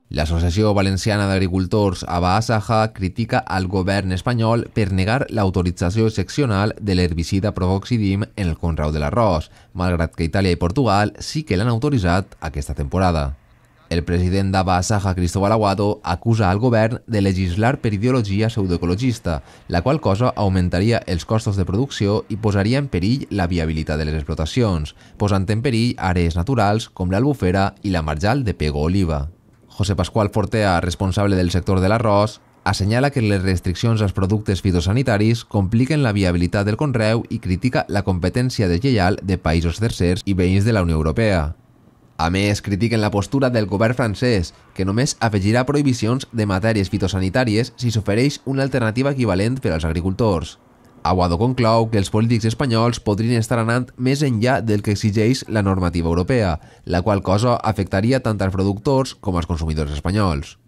L'Associació Valenciana d'Agricultors Abaassaja critica al govern espanyol per negar l'autorització excepcional de l'herbicida Provoxidim en el conreu de l'arròs, malgrat que Itàlia i Portugal sí que l'han autoritzat aquesta temporada. El president d'Abaassaja, Cristóbal Aguado, acusa al govern de legislar per ideologia pseudoecologista, la qual cosa augmentaria els costos de producció i posaria en perill la viabilitat de les explotacions, posant en perill àrees naturals com l'Albufera i la marjal de Pego-Oliva. José Pascual Fortea, responsable del sector de l'arròs, assenyala que les restriccions als productes fitosanitaris compliquen la viabilitat del conreu i critica la competència deslleial de països tercers i veïns de la Unió Europea. A més, critiquen la postura del govern francès, que només afegirà prohibicions de matèries fitosanitàries si s'ofereix una alternativa equivalent per als agricultors. Aguado conclou que els polítics espanyols podrien estar anant més enllà del que exigeix la normativa europea, la qual cosa afectaria tant als productors com als consumidors espanyols.